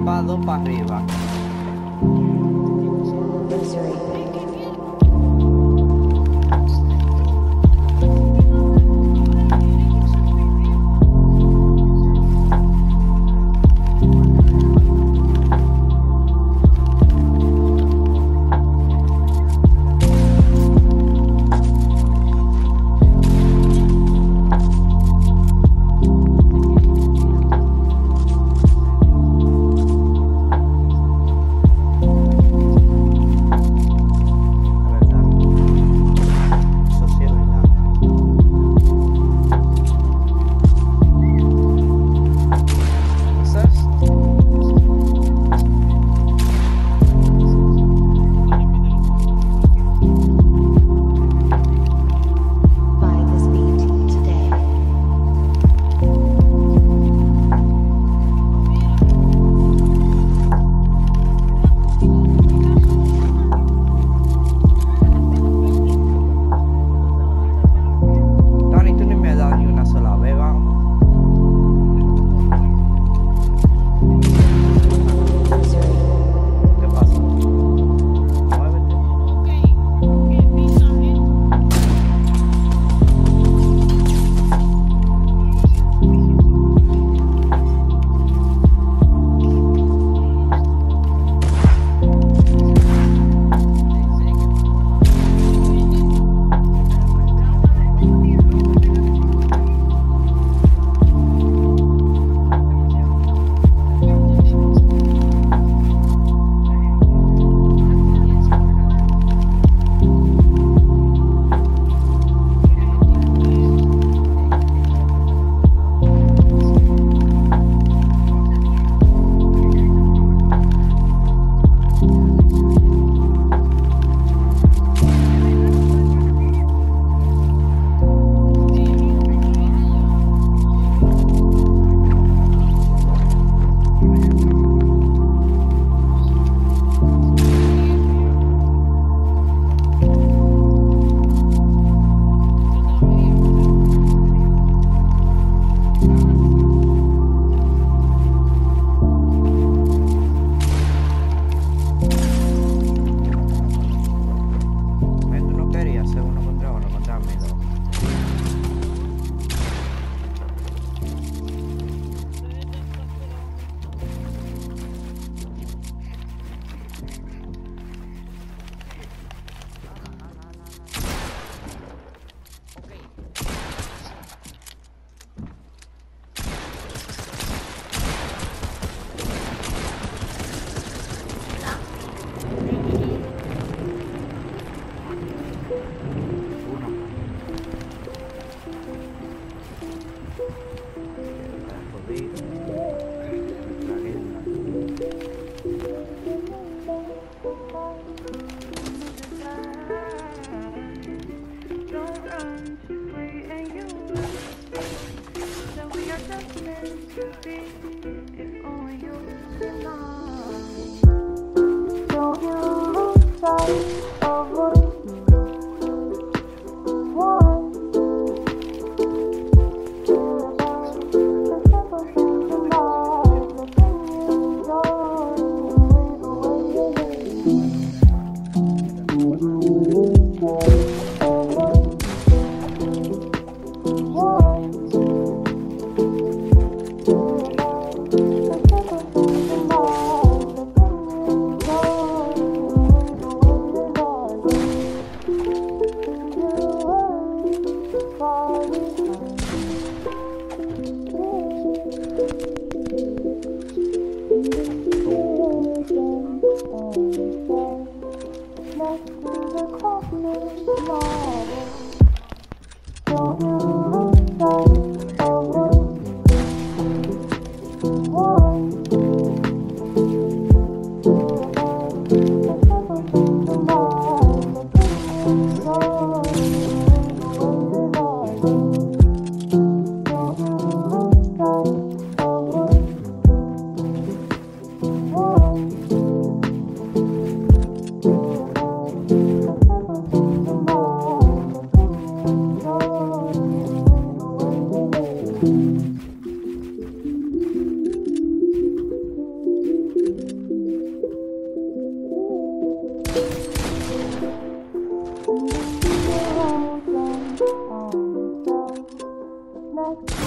va dos para arriba.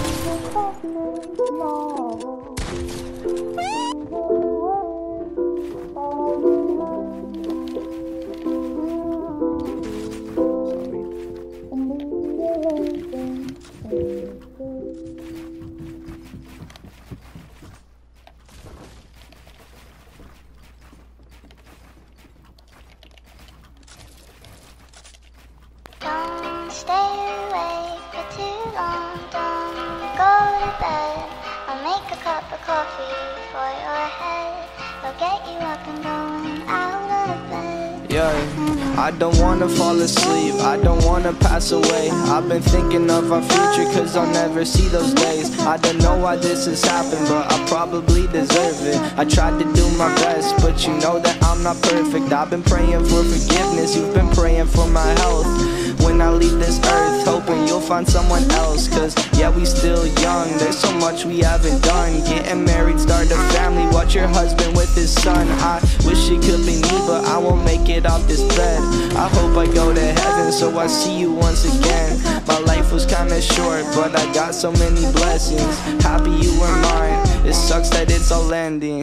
Don't stay awake for too long, don't go to bed. I'll make a cup of coffee for your head. I'll get you up and going out of bed. Yeah, I don't wanna fall asleep, I don't wanna pass away. I've been thinking of our future cause I'll never see those days. I don't know why this has happened, but I probably deserve it. I tried to do my best, but you know that I'm not perfect. I've been praying for forgiveness, you've been praying for my health. When I leave this earth, hoping you'll find someone else. Cause yeah, we still young, there's so much we haven't done. Getting married, start a family, watch your husband with his son. I wish it could be me, but I won't make it off this bed. I hope I go to heaven, so I see you once again. My life was kinda short, but I got so many blessings. Happy you were mine, it sucks that it's all ending.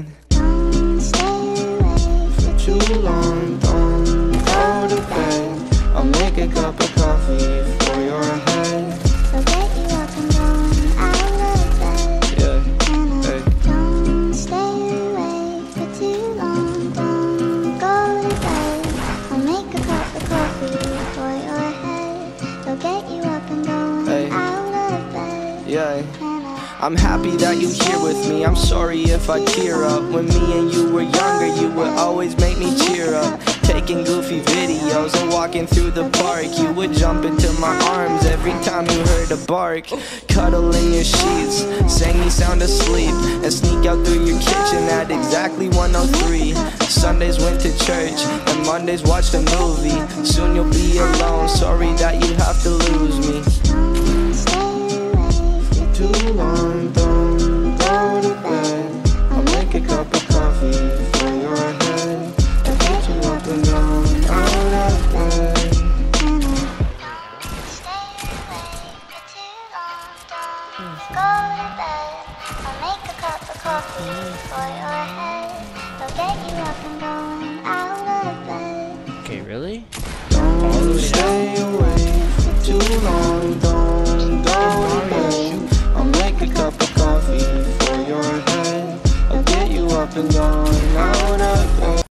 For too long, don't go to bed. I'll make a cup of coffee for your head. I'll get you up and going out of bed. Yeah, hey. Don't stay awake for too long, don't go to bed. I'll make a cup of coffee for your head. I'll get you up and going out of bed. Yeah. I'm happy that you're here with me, I'm sorry if I tear up. When me and you were younger, you would always make me cheer up. Taking goofy videos and walking through the park, you would jump into my arms every time you heard a bark. Cuddle in your sheets, sang me sound asleep, and sneak out through your kitchen at exactly 1:03. Sundays went to church, and Mondays watched a movie. Soon you'll be alone, sorry that you have to lose me. Too long, don't go to bed. I'll make a cup of coffee for your head. I'll get you up and going out of bed. Stay awake for too long, don't go to bed. I'll make a cup of coffee for your head. I'll get you up and going out of bed. Okay, really? Don't stay